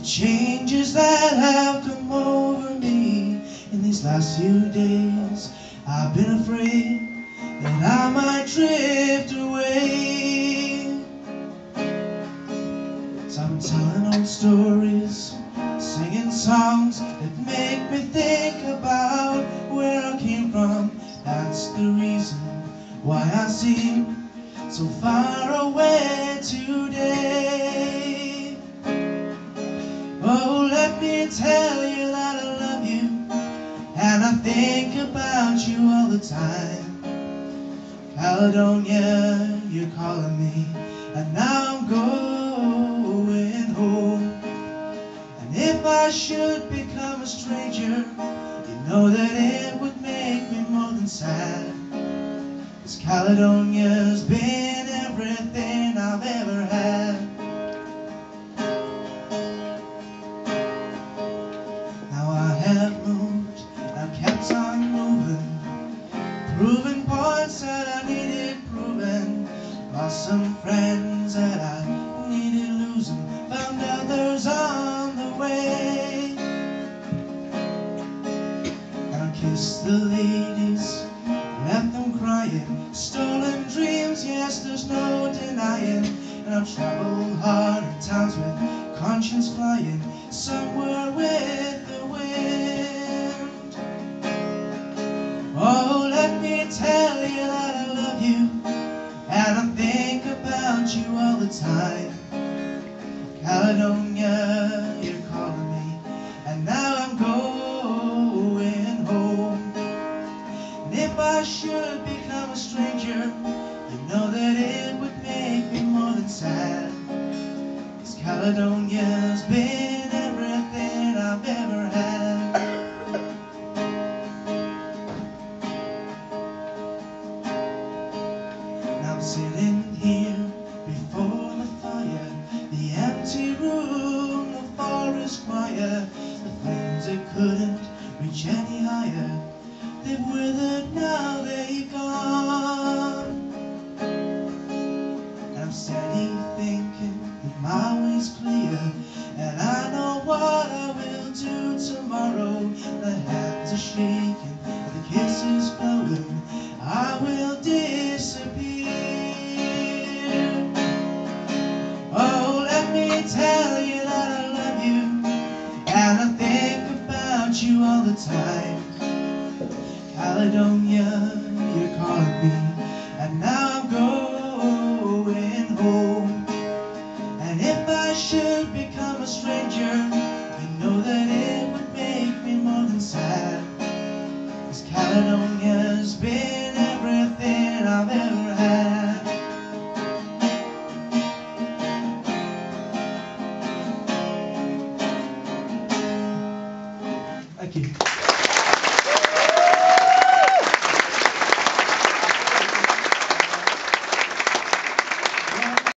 changes that have come over me in these last few days. I've been afraid that I might drift away. So I'm telling old stories, singing songs that make me think about where I came from. That's the reason why I seem so far away today. Oh, let me tell you that I love you, and I think about you all the time. Caledonia, you're calling me, and now I'm going home. And if I should become a stranger, you know that it would make me more than sad. 'Cause Caledonia's been everything I've ever had. Now I have moved, I've kept on moving, proving points that I needed proven. Lost some friends that I needed losing, found others on the way. And I kissed the ladies, left them crying, stolen dreams, yes, there's no denying. And I've traveled hard in towns with conscience flying, somewhere with the wind. Oh, let me tell you that I love you, and I think about you all the time. Caledonia, you're calling me, and now I'm going home. And if I should become a stranger, you know that it would make me more than sad. 'Cause Caledonia's been everything I've ever had. Now I'm sitting here before the fire, the empty room, the forest quiet, the flames that couldn't reach any higher, they've withered, now they're gone. And I'm steady thinking that my way's clear, and I know what I will do tomorrow. The hands are shaking, the kisses flowing, I will disappear. Oh, let me tell you that I love you, and I think about you all the time. Caledonia, you're calling me, and now I'm going home. And if I should become a stranger, you know that it would make me more than sad. 'Cause Caledonia's been everything I've ever had. Thank you.